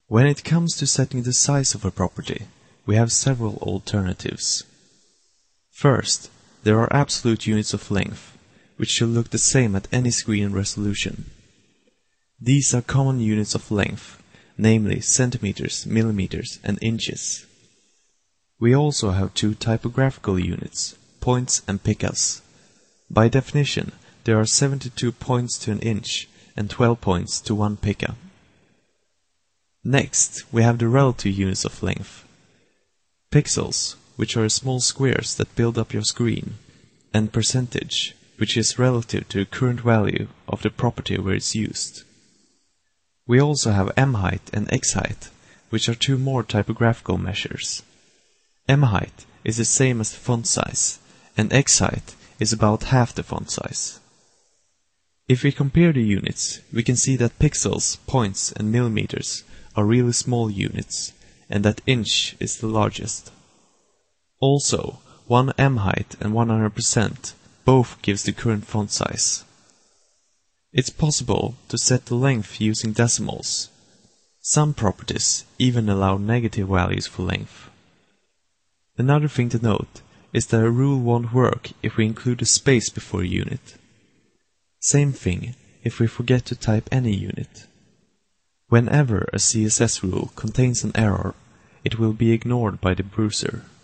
When it comes to setting the size of a property, we have several alternatives. First, there are absolute units of length, which should look the same at any screen resolution. These are common units of length, namely centimeters, millimeters, and inches. We also have two typographical units, points and picas. By definition, there are 72 points to an inch and 12 points to 1 pica. Next, we have the relative units of length. Pixels, which are small squares that build up your screen, and percentage, which is relative to the current value of the property where it's used. We also have m-height and x-height, which are two more typographical measures. M-height is the same as the font size, and x-height is about half the font size. If we compare the units, we can see that pixels, points, and millimeters are really small units, and that inch is the largest. Also, 1 m-height and 100% both gives the current font size. It's possible to set the length using decimals. Some properties even allow negative values for length. Another thing to note is that a rule won't work if we include a space before a unit. Same thing if we forget to type any unit. Whenever a CSS rule contains an error, it will be ignored by the browser.